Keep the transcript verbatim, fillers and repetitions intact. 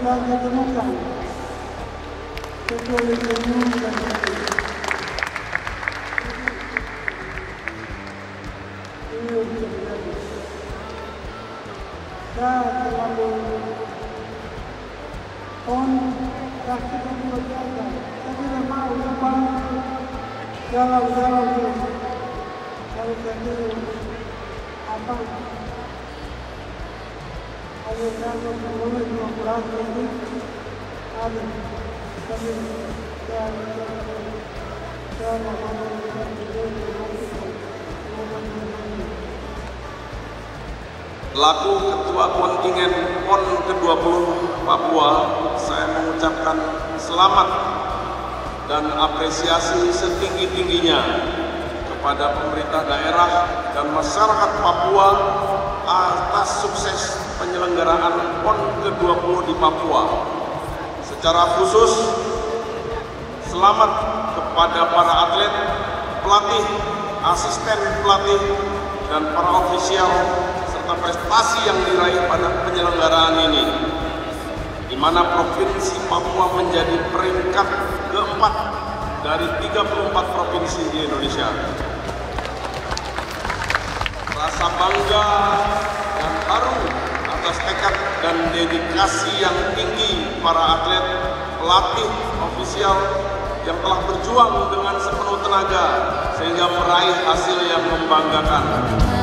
telah ditemukan kecuali ilmu dan teknik. Ini bisa terjadi. Saya terlalu on kasih kedua biasa. Saya tidak mau depan galau-galau itu. Kalau saya apa? Kalau saya boleh mengoperasi ini ada, tapi saya saya mengatakan Laku Ketua Kontingen P O N ke dua puluh Papua, saya mengucapkan selamat dan apresiasi setinggi-tingginya kepada pemerintah daerah dan masyarakat Papua atas sukses penyelenggaraan P O N ke dua puluh di Papua. Secara khusus, selamat kepada para atlet, pelatih, asisten pelatih, dan para ofisial serta prestasi yang diraih pada penyelenggaraan ini, di mana Provinsi Papua menjadi peringkat keempat dari tiga puluh empat provinsi di Indonesia. Rasa bangga dan haru atas tekad dan dedikasi yang tinggi para atlet, pelatih, ofisial yang telah berjuang dengan sepenuh tenaga sehingga meraih hasil yang membanggakan.